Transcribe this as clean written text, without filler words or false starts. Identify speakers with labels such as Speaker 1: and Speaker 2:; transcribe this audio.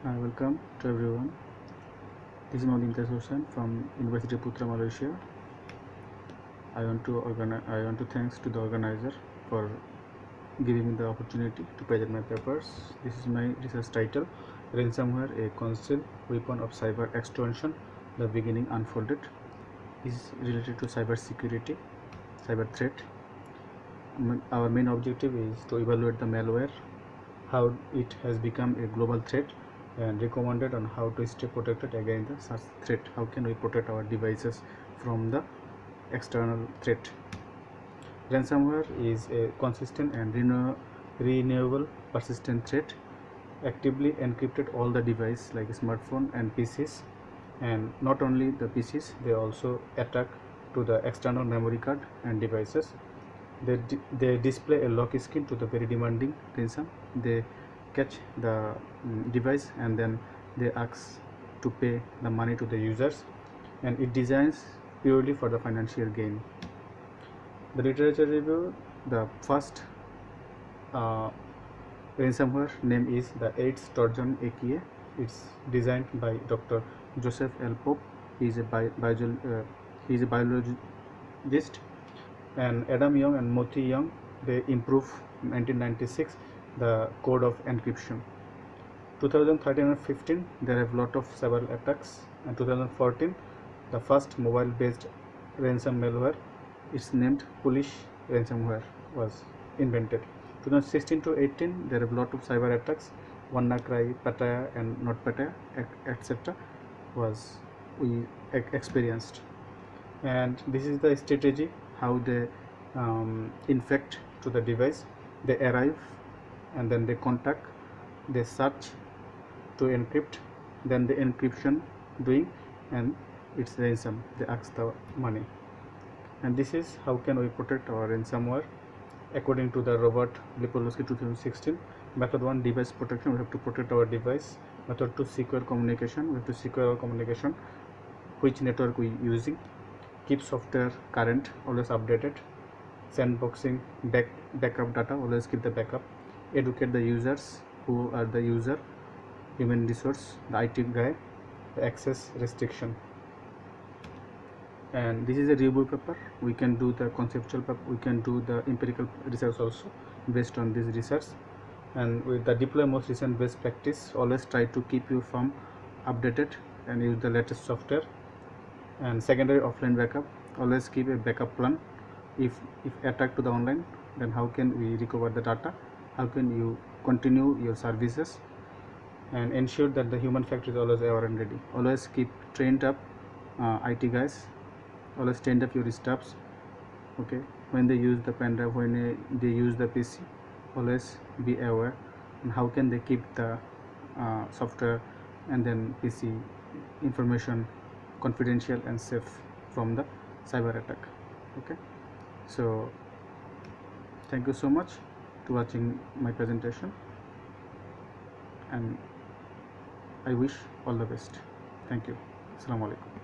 Speaker 1: Hi, welcome to everyone. This is Maudin Hussain from University of Putra, Malaysia. I want to thanks to the organizer for giving me the opportunity to present my papers. This is my research title: Ransomware, a concealed weapon of cyber extortion. The beginning unfolded. Is related to cyber security, cyber threat. Our main objective is to evaluate the malware, how it has become a global threat, and recommended on how to stay protected against the such threat. How can we protect our devices from the external threat? Ransomware is a consistent and renewable persistent threat. Actively encrypted all the devices like smartphone and PCs, and not only the PCs, they also attack to the external memory card and devices. They display a lock screen to the very demanding ransom. They catch the device and then they ask to pay the money to the users, and it designs purely for the financial gain. The literature review: the first ransomware name is the AIDS Trojan AKA. It's designed by Dr. Joseph L. Pope. He is a biologist, and Adam Young and Moti Young, they improved 1996 the code of encryption. 2013 and 15 there have lot of several attacks, and 2014 the first mobile based ransom malware, it's named Polish ransomware, was invented. 2016 to 18 there are lot of cyber attacks, WannaCry, Pataya and NotPetya, etc. was we experienced. And this is the strategy how they infect to the device. They arrive and then they contact, they search to encrypt, then the encryption doing, and it's ransom, they ask the money. And this is how can we protect our ransomware according to the Robert Lipolowski 2016. Method 1, device protection, we have to protect our device. Method 2, secure communication, we have to secure our communication, which network we using. Keep software current, always updated. Sandboxing, backup data, always keep the backup. Educate the users, who are the user, human resource, the IT guy, the access restriction. And this is a review paper. We can do the conceptual paper, we can do the empirical research also based on this research. And with the deploy most recent best practice, always try to keep your firm updated and use the latest software. And secondary offline backup, always keep a backup plan. If attack to the online, then how can we recover the data, how can you continue your services. And ensure that the human factor is always aware and ready. Always keep trained up IT guys, always trained up your staffs. Okay, when they use the pen drive, when they use the PC, always be aware. And how can they keep the software and then PC information confidential and safe from the cyber attack. Okay, so thank you so much to watching my presentation, and I wish all the best. Thank you. Assalamu alaikum.